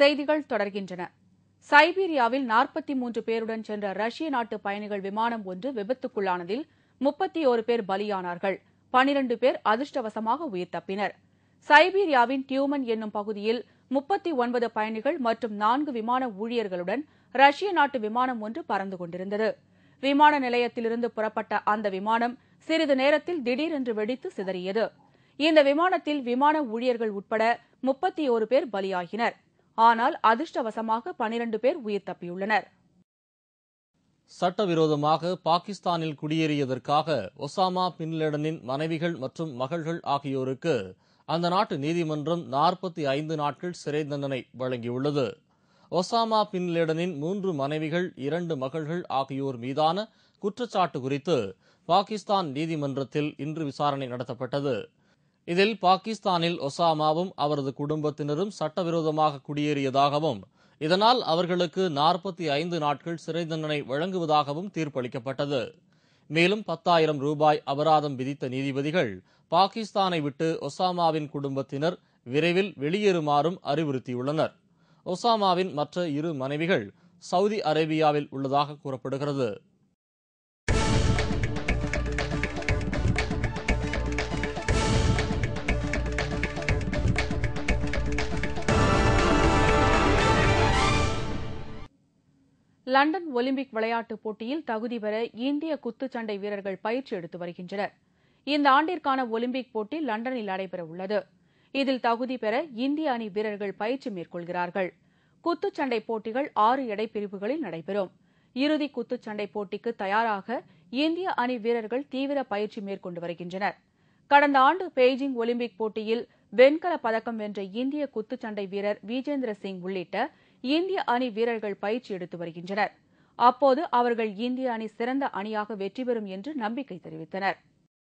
செய்திகள் தொடர்கின்றன. சைபீரியாவில் 43 பேருடன் சென்ற ரஷ்ய நாட்டு பயணிகள் விமானம் ஒன்று விபத்துக்குள்ளானதில் 31 பேர் பலியானார்கள். 12 பேர் அதிர்ஷ்டவசமாக உயிர் தப்பினர். சைபீரியாவின் டியூமன் என்னும் பகுதியில் 39 பயணிகள் மற்றும் 4 விமான ஊழியர்களுடன் ரஷ்ய நாட்டு விமானம் ஒன்று பறந்து கொண்டிருந்தது. விமான நிலையத்திலிருந்து புறப்பட்ட அந்த விமானம் சிறிது நேரத்தில் திடீரென்று வெடித்து சிதறியது. இந்த விமானத்தில் விமான ஊழியர்கள் உட்பட 31 பேர் பலியாகினர். ஆனால் அதிர்ஷ்டவசமாக 12 பேர் உயிர் தப்பியுள்ளனர். சட்டவிரோதமாக பாகிஸ்தானில் குடியேறியதற்காக ஒசாமா பின் லேடனின் மனைவிகள் மற்றும் மகள்கள் ஆகியோருக்கு அந்த நாட்டு நீதிமன்றம் 45 நாட்கள் சிறை தண்டனை வழங்கியுள்ளது. ஒசாமா பின் லேடனின் 3 மனைவிகள் 2 மகள்கள் ஆகியோர் மீதான குற்றச்சாட்டு குறித்து பாகிஸ்தான் நீதிமன்றத்தில் இன்று விசாரணை நடத்தப்பட்டது. இதில் பாகிஸ்தானில் ஒசாமாவும் அவரது குடும்பத்தினரும் சட்டவிரோதமாக குடியேறியதாகவும் இதனால் அவர்களுக்கு 45 நாட்கள் சிறை தண்டனை வழங்குவதாகவும் தீர்ப்பளிக்கப்பட்டது. மேலும் 10,000 ரூபாய் அபராதம் விதித்த நீதிபதிகள் பாகிஸ்தானை விட்டு ஒசாமாவின் குடும்பத்தினர் விரைவில் வெளியேறுமாறும் அறிவுறுத்தியுள்ளனர். ஒசாமாவின் மற்ற 2 மனைவிகள் சவுதி அரேபியாவில் உள்ளதாக கூறப்படுகிறது. லண்டன் ஒலிம்பிக் விளையாட்டுப் போட்டியில் தகுதி பெற இந்திய குத்துச்சண்டை வீரர்கள் பயிற்சி எடுத்து வருகின்றனர். இந்த ஆண்டிற்கான ஒலிம்பிக் போட்டி லண்டனில் நடைபெறவுள்ளது. இதில் தகுதி பெற இந்திய அணி வீரர்கள் பயிற்சி மேற்கொள்கிறார்கள். குத்துச்சண்டை போட்டிகள் 6 எடைப்பிரிவுகளில் நடைபெறும். இறுதி குத்துச்சண்டை போட்டிக்கு தயாராக இந்திய அணி வீரர்கள் தீவிர பயிற்சி மேற்கொண்டு வருகின்றனர். கடந்த ஆண்டு பெய்ஜிங் ஒலிம்பிக் போட்டியில் வெண்கலப் பதக்கம் வென்ற இந்திய குத்துச்சண்டை வீரர் விஜேந்திர சிங் உள்ளிட்ட இந்திய அணி வீரர்கள் பயிற்சி எடுத்து வருகின்றனர். அப்போது அவர்கள் இந்திய அணி சிறந்த அணியாக வெற்றி பெறும் என்று நம்பிக்கை தெரிவித்தனர்.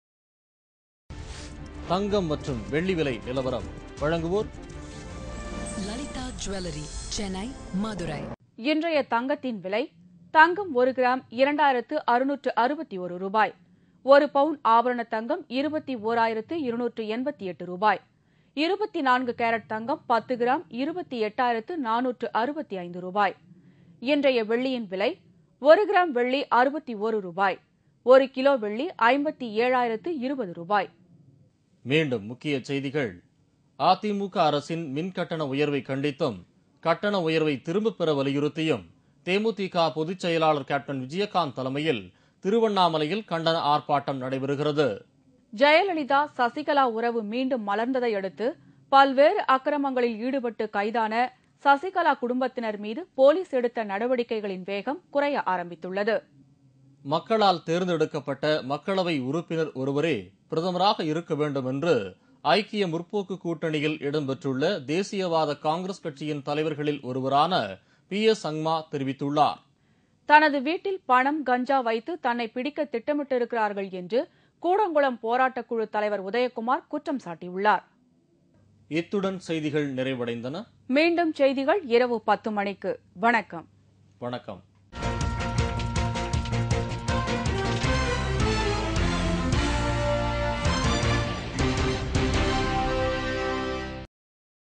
தங்கம் மற்றும் வெள்ளி விலை நிலவரம் வழங்குவோர் லலிதா ஜுவல்லரி, சென்னை, மதுரை. இன்றைய தங்கத்தின் விலை: தங்கம் 1 கிராம் 2661 ரூபாய். 1 பவுன் ஆபரண தங்கம் 21,288 ரூபாய். 24 கேரட் தங்கம் 10 கிராம் 28,465 ரூபாய். இன்றைய வெள்ளியின் விலை: 1 கிராம் வெள்ளி 61 ரூபாய். 1 கிலோ வெள்ளி 57,020 ரூபாய். மீண்டும் முக்கிய செய்திகள். அதிமுக அரசின் மின் கட்டண உயர்வை கண்டித்தும் கட்டண உயர்வை திரும்பப் பெற வலியுறுத்தியும் தேமுதிக பொதுச் செயலாளர் கேப்டன் விஜயகாந்த் தலைமையில் திருவண்ணாமலையில் கண்டன ஆர்ப்பாட்டம் நடைபெறுகிறது. ஜெயலலிதா சசிகலா உறவு மீண்டும் மலர்ந்ததை அடுத்து பல்வேறு அக்கிரமங்களில் ஈடுபட்டு கைதான சசிகலா குடும்பத்தினர் மீது போலீஸ் எடுத்த நடவடிக்கைகளின் வேகம் குறைய ஆரம்பித்துள்ளது. மக்களால் தேர்ந்தெடுக்கப்பட்ட மக்களவை உறுப்பினர் ஒருவரே பிரதமராக இருக்க வேண்டும் என்று ஐக்கிய முற்போக்கு கூட்டணியில் இடம்பெற்றுள்ள தேசியவாத காங்கிரஸ் கட்சியின் தலைவர்களில் ஒருவரான PS சங்மா தெரிவித்துள்ளார். தனது வீட்டில் பணம், கஞ்சா வைத்து தன்னை பிடிக்க திட்டமிட்டிருக்கிறார்கள் என்று கூடங்குளம் போராட்டக்குழு தலைவர் உதயகுமார் குற்றம் சாட்டியுள்ளார். இத்துடன் செய்திகள் நிறைவடைந்தன. மீண்டும் செய்திகள் இரவு 10 மணிக்கு. வணக்கம். வணக்கம்.